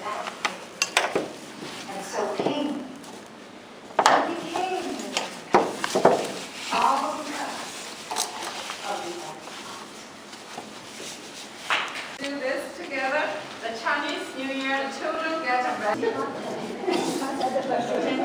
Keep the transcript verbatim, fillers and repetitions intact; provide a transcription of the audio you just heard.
And so king, he became all because of the art. Do this together. The Chinese New Year, the children get ready.